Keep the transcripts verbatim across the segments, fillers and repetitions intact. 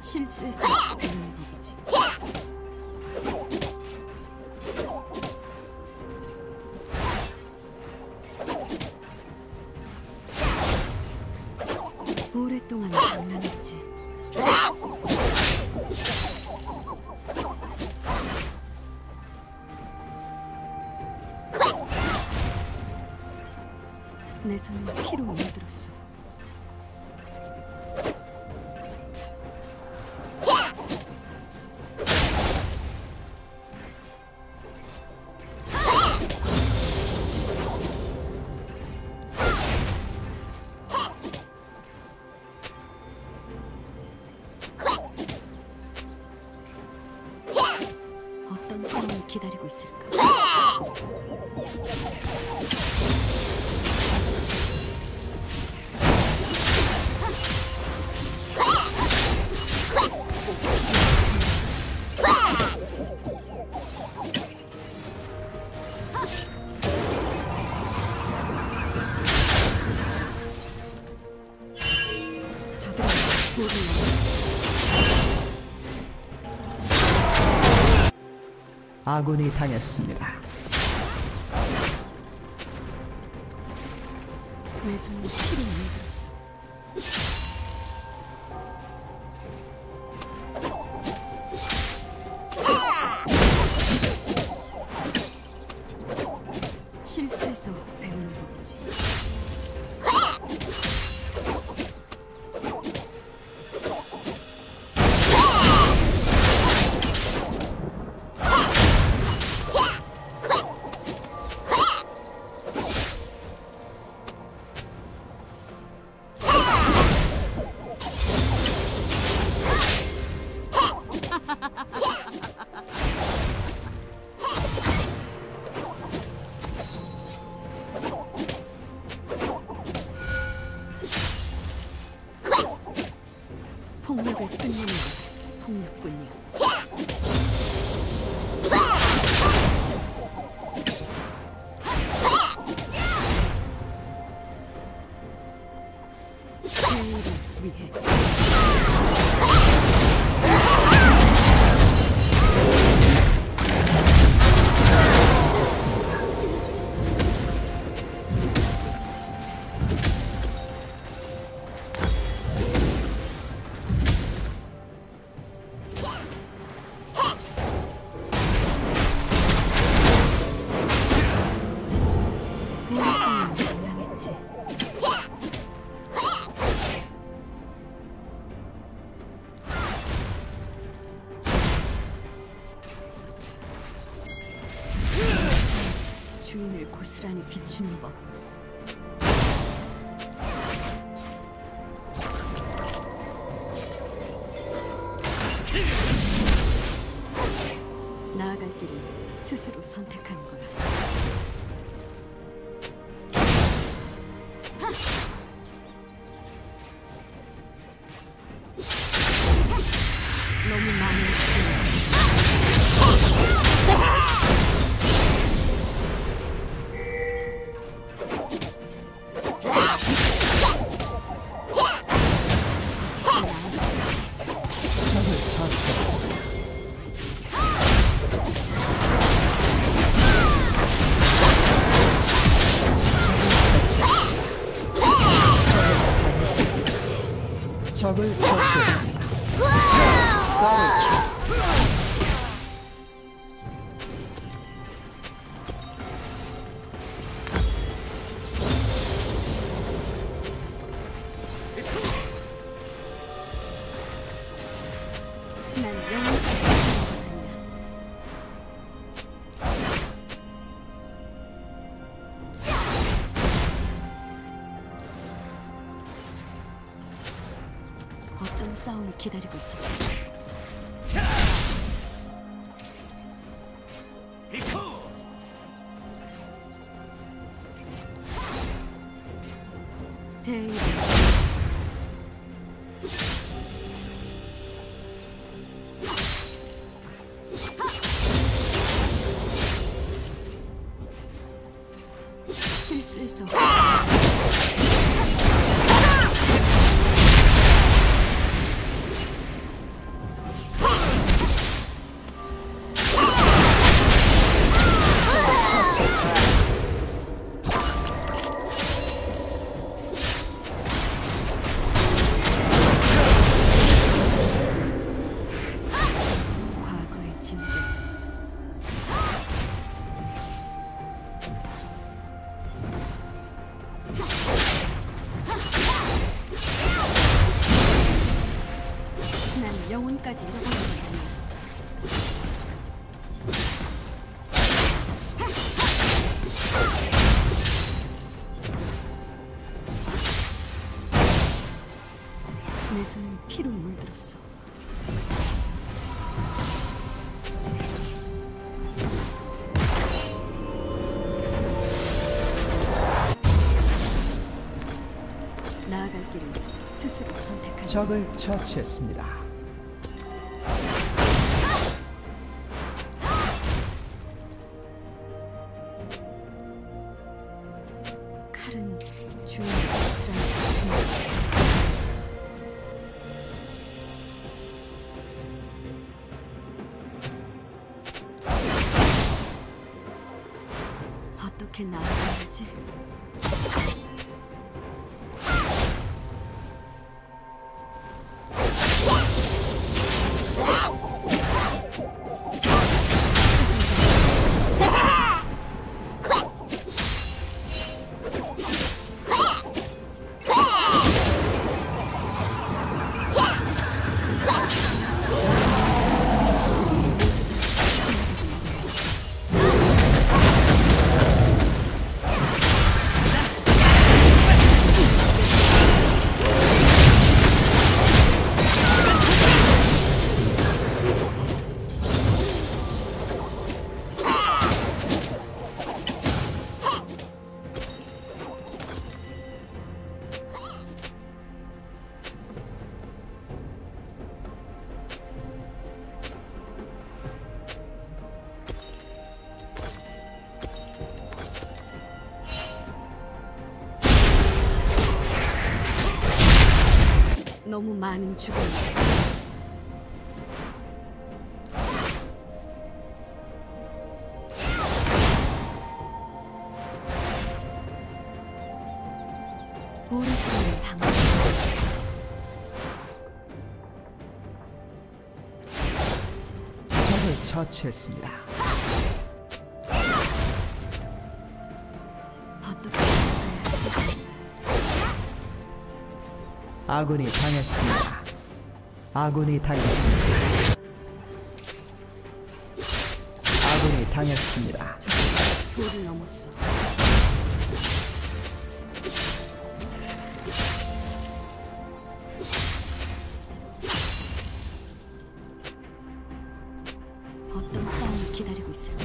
실수해서 배우는 법이지. 오랫동안 장난했지. 내 손은 피로 물들었어. 어떤 싸움을 기다리고 있을까? 저들은 볼을 아군이 당했습니다. 내 손은 피로 물들었어. 실수해서 배우는 법이지. 폭력을 끝내는 게 폭력군요. 제의를 위해. 오랫동안 장난했지. 주인을 고스란히 비추는 법. 나아갈 길을 스스로 선택하는 거야. 너무 많이 적을 처치했습니다. 적을 처치했습니다. 난 영원히 어떤 싸움을 기다리고 있을까? 대의. 실수해서 난 영혼까지 잃어버린 것 아니야. 내 손은 피로 물들었어. 나아갈 길을 스스로 선택하는 적을 처치했습니다. 칼은 주인의 고스란히 주인의 어떻게 나아가야지? 너무 많은 죽음. 오랫동안 방황. 적을 처치했습니다. 어떻게 나아가야지? 아군이 당했습니다. 아군이 당했습니다. 아군이 당했습니다. 도를 넘었어. 어떤 싸움이 기다리고 있을까?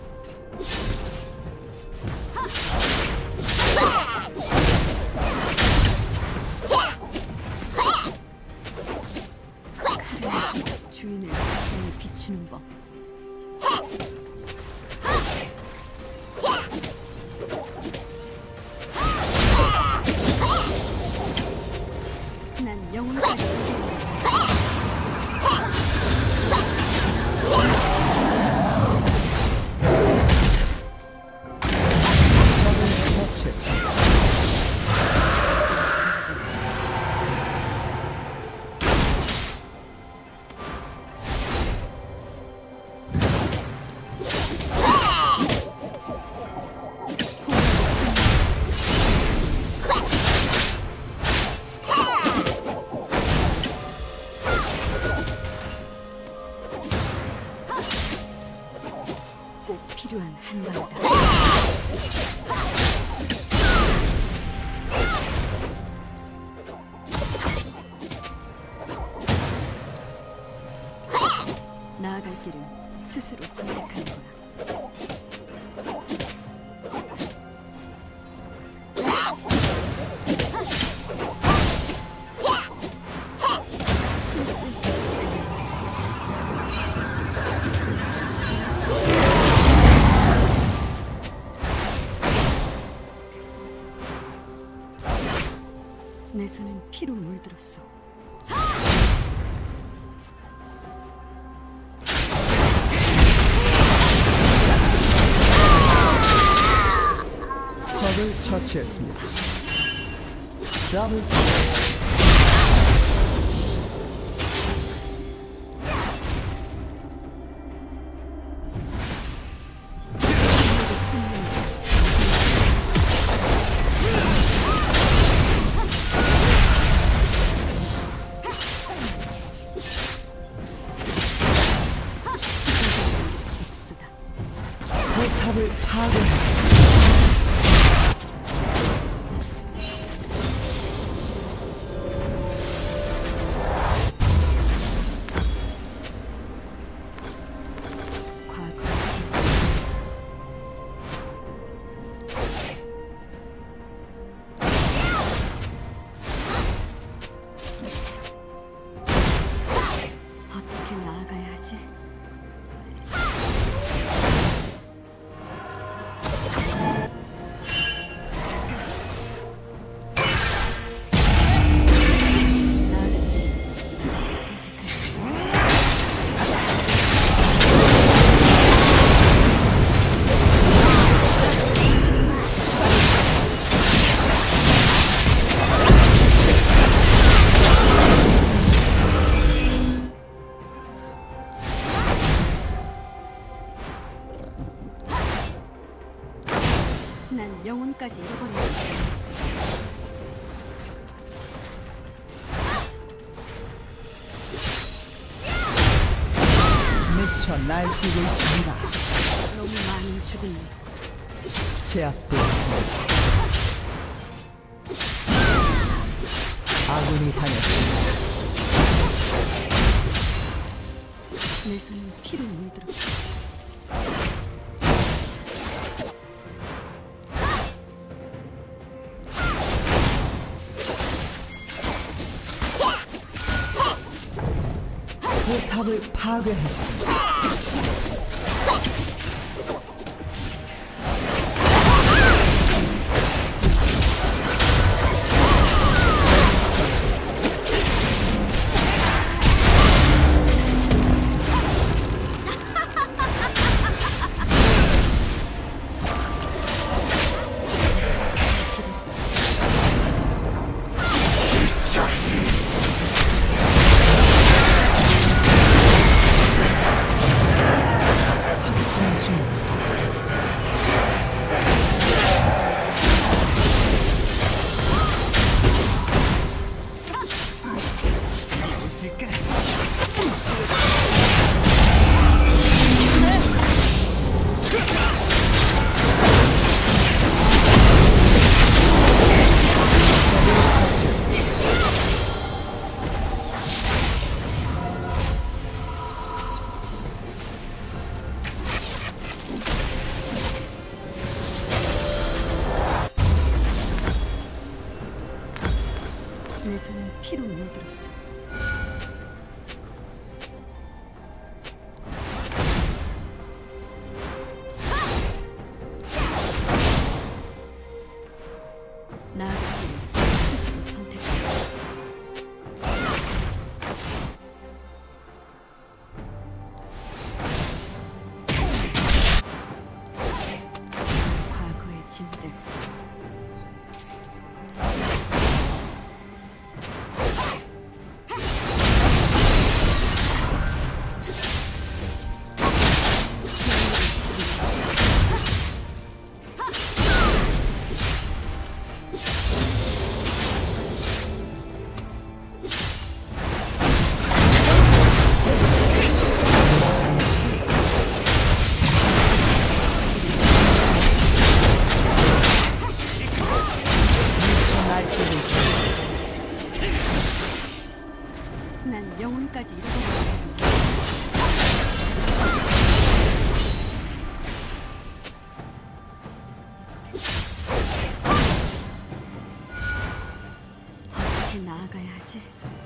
칼은 주인을 고스란히 비추는 법. 난 영혼까지 적을 처치했습니다. 꼭 필요한 한방이다. 나아갈 길은 스스로 선택하는 거야. 실수했을 때 내 손은 피로 물들었어. 적을 처치했습니다. 더블 포탑을 파괴했습니다. 어떻게 나아가야 하지? 나를 스스로 선택할 난 영혼까지 잃어버렸지. 미쳐 날뛰고 있습니다. 너무 많은 죽음이 제압되었습니다. 아군이 당했습니다. 내 손은 피로 물들었어. 포탑을 파괴했습니다. 내 손은 피로 물들었어. 나아가길 스스로 선택해. 과거의 짐들 난 영혼까지 잃어버렸어. 어떻게 나아가야 하지?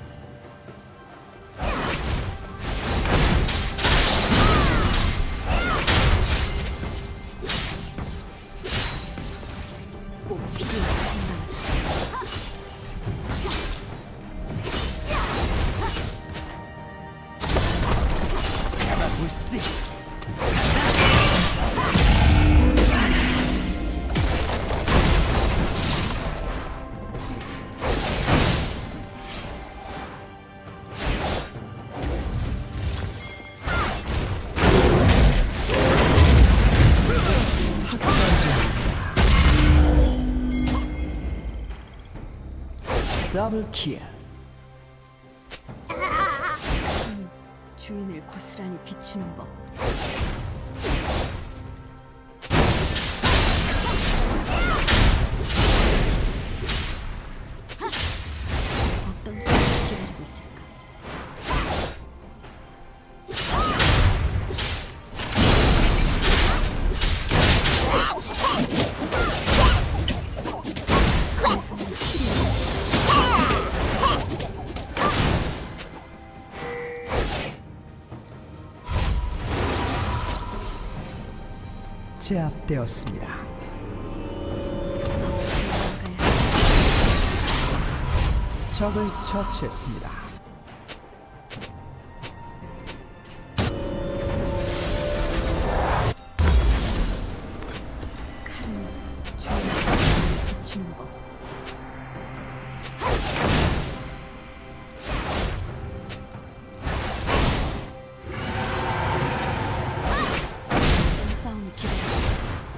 꼭 필요한 생각. 보시지. 더블 킬. 주인을 고스란히 비추는 법. 제압되었습니다. 적을 처치했습니다. 칼은 주인을 비추는 법. 이 싸움이 기다렸어.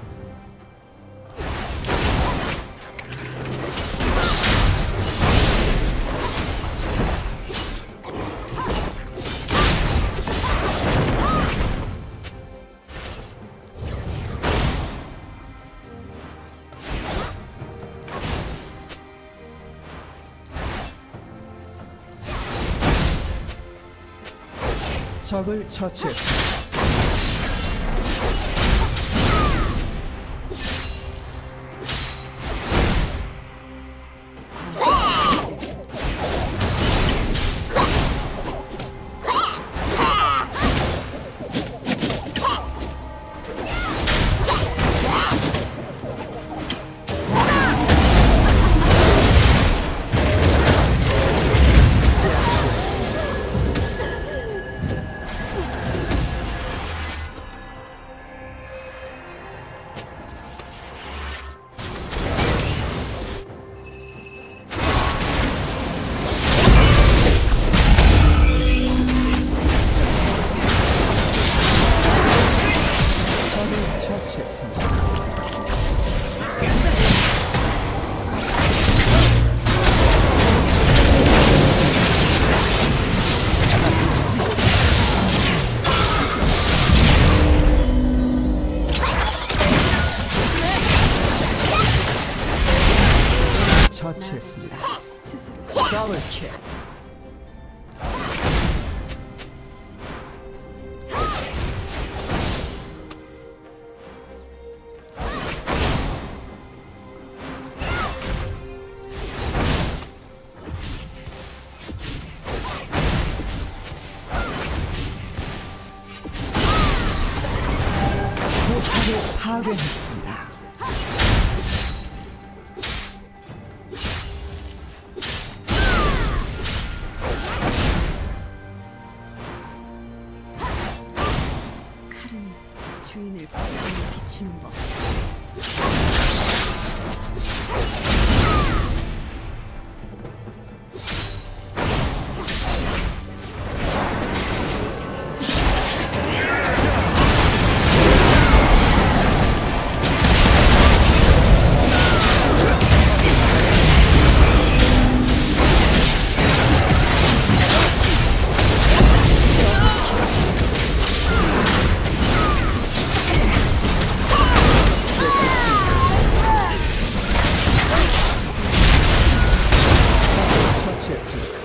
적을 처치했습니다. 적을 처치했습니다. 처치했습니다. 스스로 더블 킬. 포탑을 파괴했습니다. 칼은 주인을 불쌍히 비추는 법. 처치했습니다.